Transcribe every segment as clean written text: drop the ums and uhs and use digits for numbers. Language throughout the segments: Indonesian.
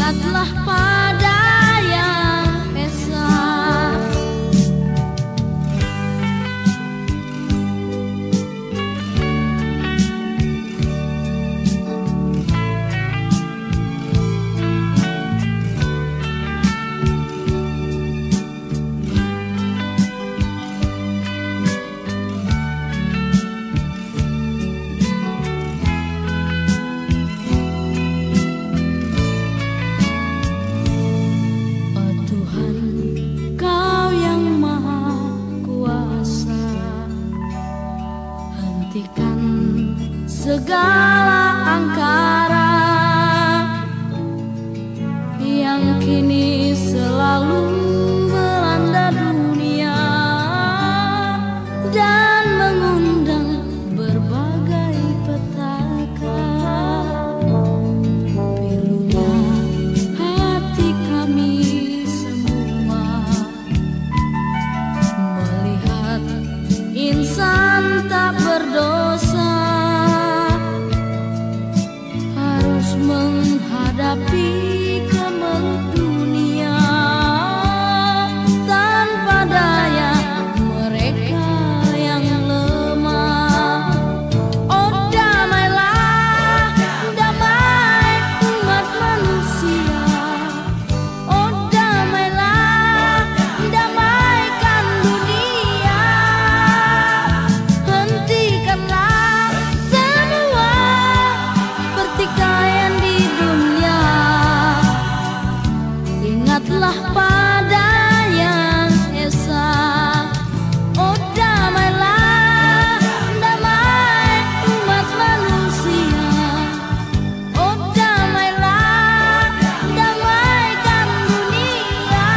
Ingatlah pada yang esa. Segala angkara yang kini selalu melanda dunia dan mengundang berbagai petaka. Pilunya hati kami semua melihat insan tak berdosa menghadapi kemelut dunia tanpa daya mereka yang lemah. Oh damailah, damai umat manusia. Oh damailah, damaikan dunia. Hentikanlah semua pertikaian di dunia. Ingatlah pada yang esa. Oh damailah, damai umat manusia. Oh damailah, damaikan dunia.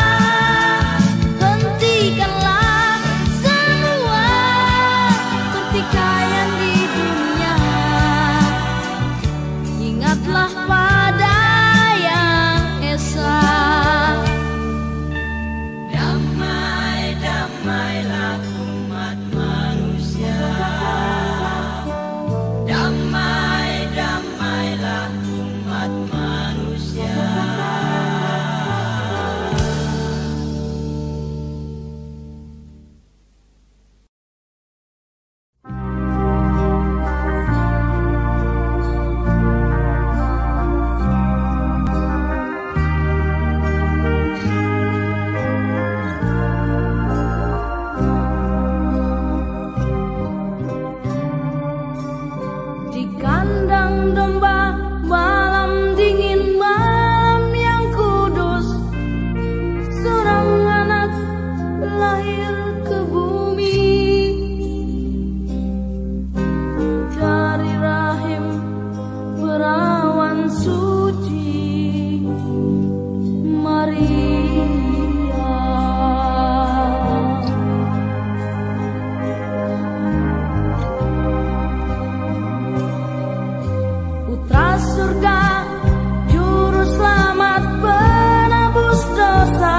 Hentikanlah semua pertikaian di dunia. Ingatlah pada yang esa. Damai, damailah umat manusia. Damai, damailah umat manusia. Di kandang domba malam dingin, malam yang kudus, seorang anak lahir ke bumi. Dari rahim perawan suci Maria. Putra surga, juru selamat, penebus dosa,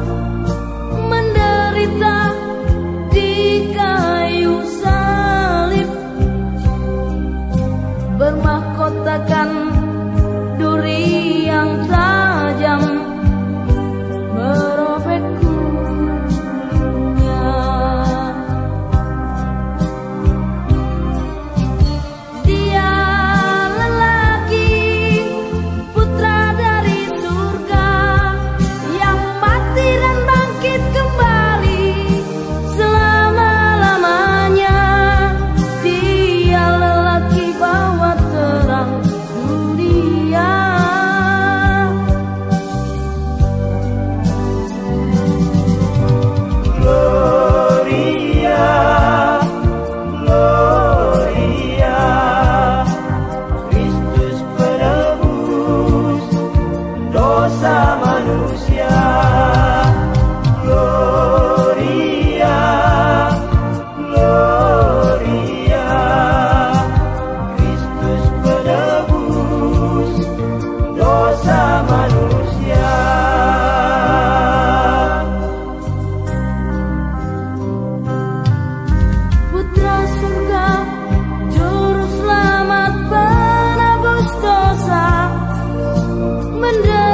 menderita di kayu salib, bermahkotakan duri yang tajam, merobek kulitnya. Dia putra dari surga yang mati dan bangkit kembali selama-lamanya. Dia lelaki bawa terang dunia. Gloria, Gloria, Kristus penebus dosa manusia. Gloria, Gloria, Kristus penebus dosa manusia. Putra surga, juru selamat, penebus dosa, menderita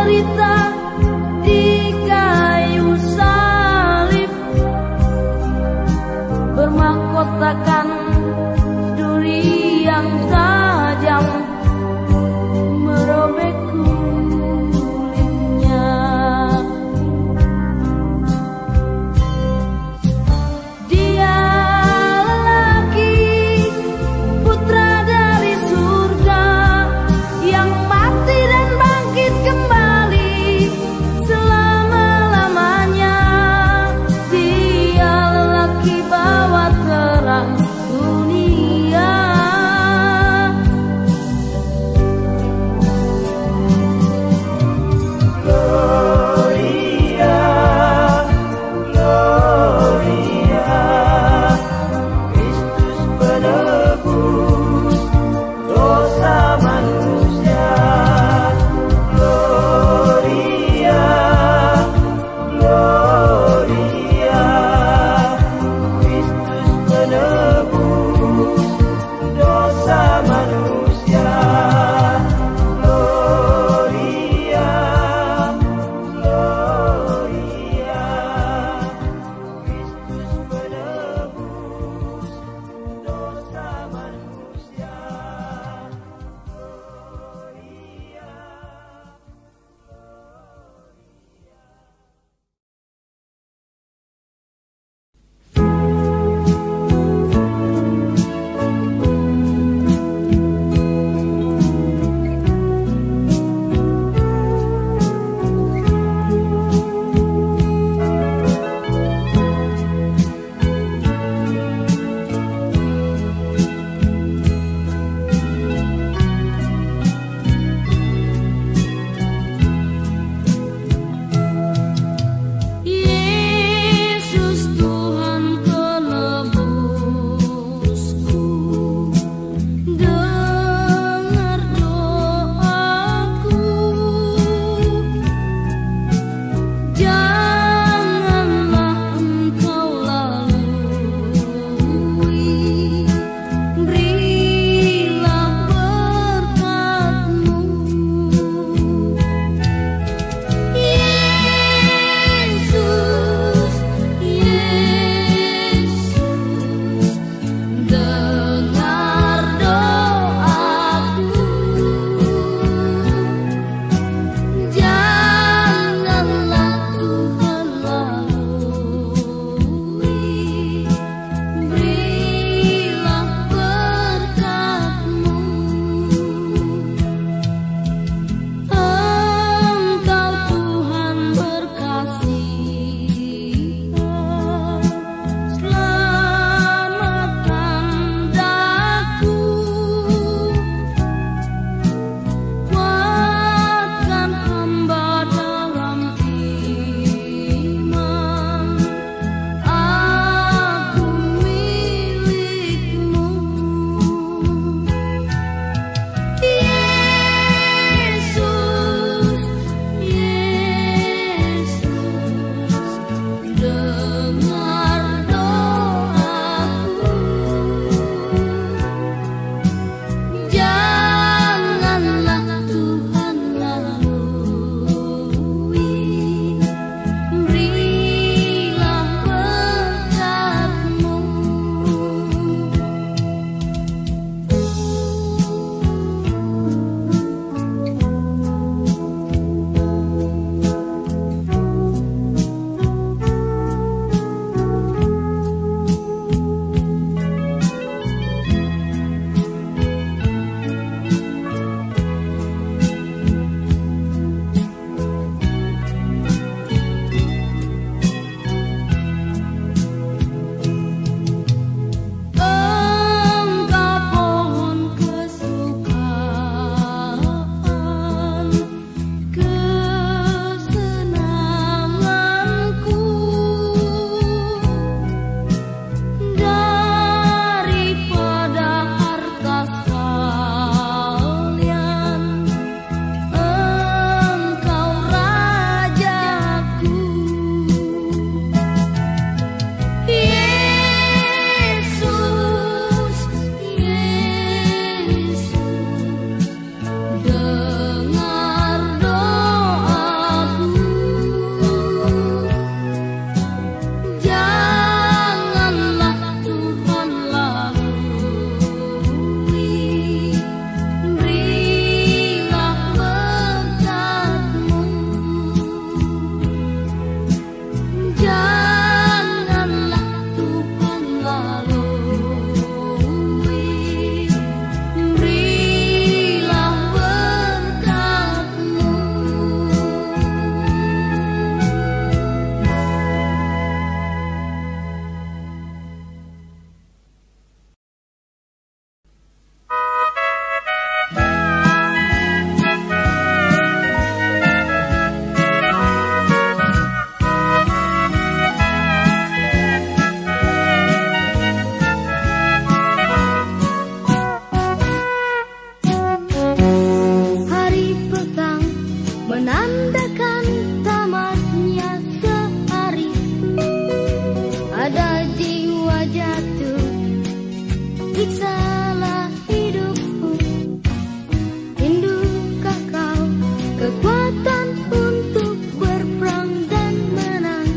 kekuatan untuk berperang dan menang.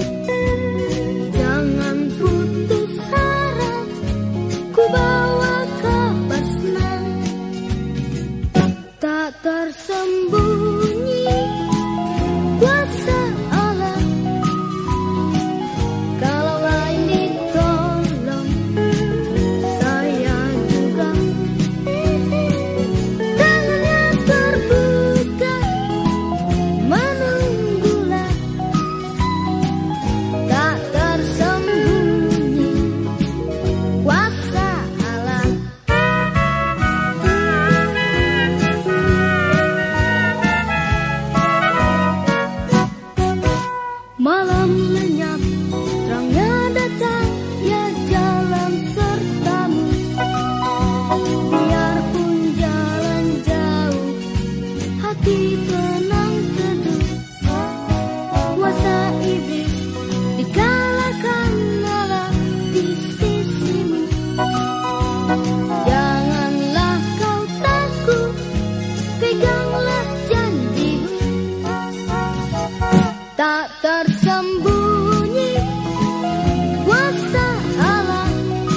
Jangan putus harap, ku bawa kabar senang. Tak tersembunyi kuasa Allah, kalau lain ditolong, saya juga. Tangannya terbuka, menunggulah. Tak tersembunyi kuasa Allah. Malam lenyap, terangnya datang, ya jalan sertamu. Biarpun jalan jauh, hati tenang teduh. Kuasa iblis dikalahkan Allah di sisimu. Janganlah kau takut, peganglah janjimu. Tak tersembunyi kuasa Allah,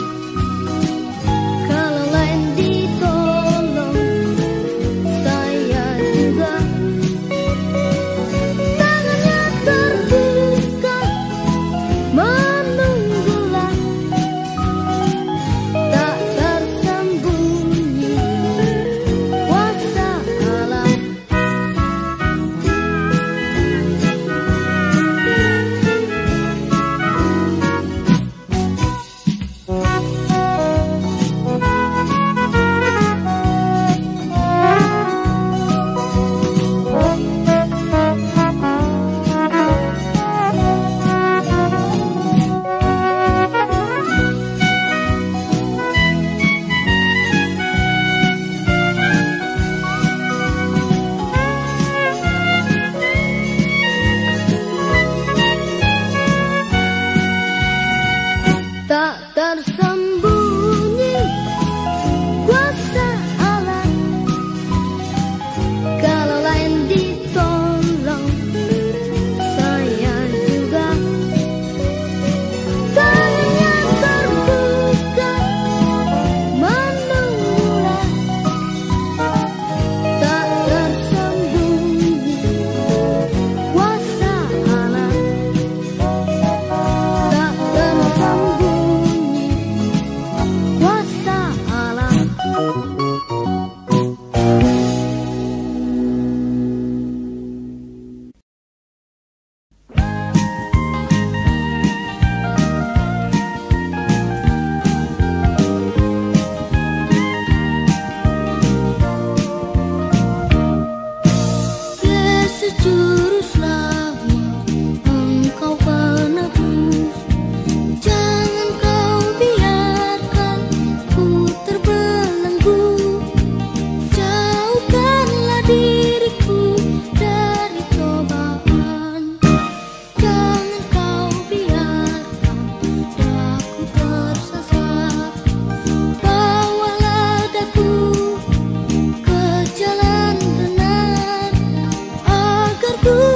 kalau lain ditolong, saya juga. Tangannya terbuka, menunggulah. Tak tersembunyi kuasa Allah. Tak tersembunyi kuasa Allah, kalau lain ditolong, saya juga. Tangannya terbuka, menunggulah. Tak tersembunyi kuasa Allah, tak tersembunyi kuasa Allah. Yesus Juru Selamat, Engkau penebus. Jangan kau biarkan ku terbelenggu. Jauhkanlah diriku dari cobaan. Jangan kau biarkan daku tersesat. Bawalah daku ke jalan benar, agar ku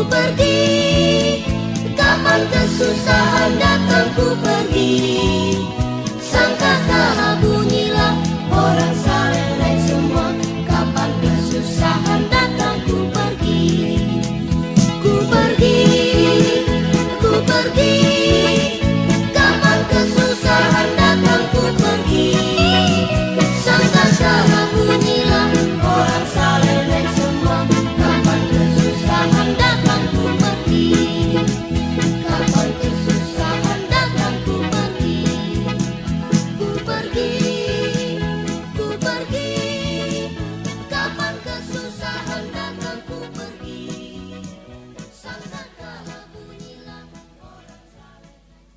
pergi, kapan kesusahan datang ku pergi. Sangkakala bunyilah orang saleh semua, kapan kesusahan datang ku pergi. Ku pergi, ku pergi, kapan kesusahan datang ku pergi. Sangkakala bunyilah orang saleh semua, kapan kesusahan datang ku pergi. Kapan kesusahan datang ku pergi. Ku pergi, ku pergi, kapan kesusahan datang ku pergi. Sangkakala bunyilah orang saleh.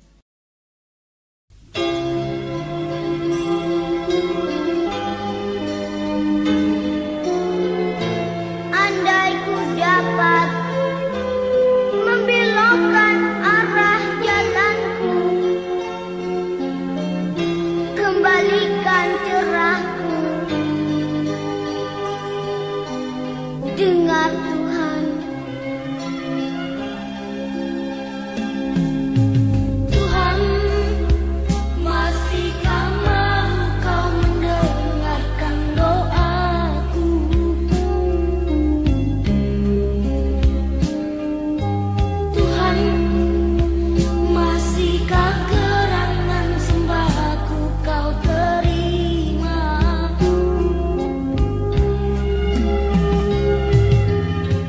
Andai ku dapat membelokkan arah jalanku, kembalikan cerahku, dengar Tuhan. Tuhan, masihkah mau kau mendengarkan doaku? Tuhan, masihkah gerangan sembahku kau terima?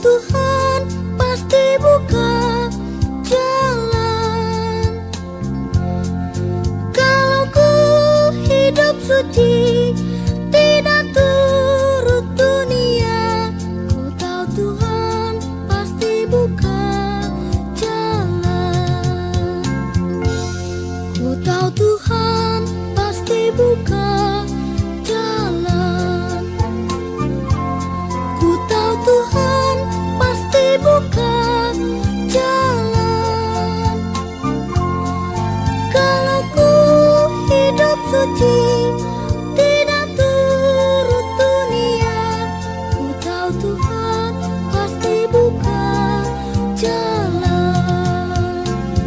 Tuhan pasti buka jalan. Kalau ku hidup suci, tidak turut dunia, ku tahu Tuhan pasti buka jalan. Ku tahu Tuhan pasti buka jalan. Ku tahu Tuhan pasti buka jalan. Kalau ku hidup suci, tidak turut dunia, ku tahu Tuhan pasti buka jalan.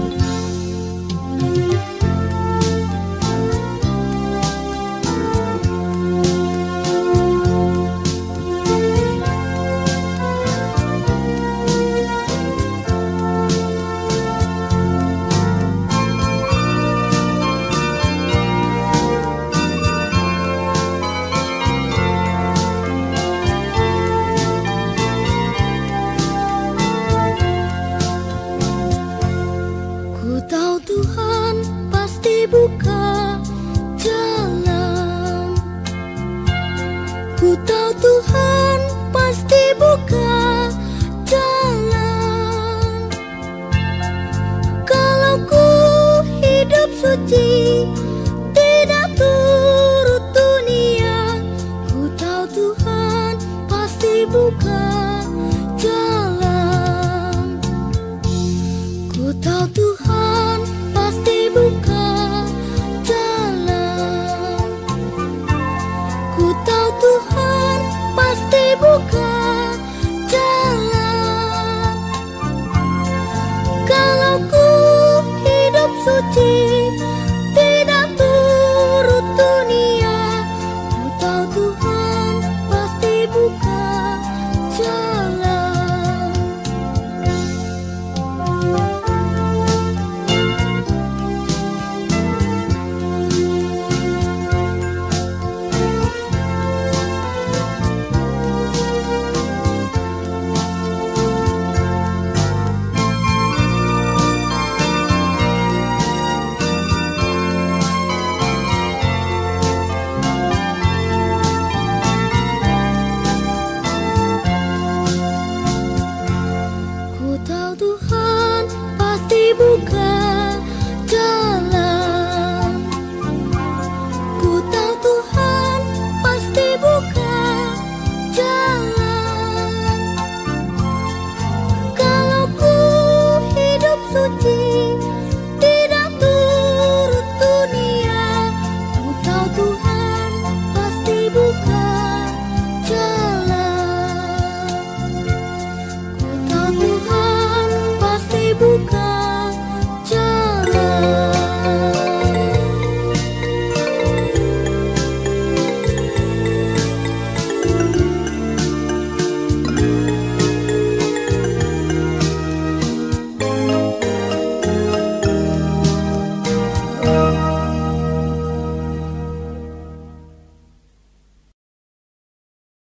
Ku tahu Tuhan pasti buka jalan. Ku tahu Tuhan pasti buka jalan. Kalau ku hidup suci, tidak turut dunia, ku tahu Tuhan pasti buka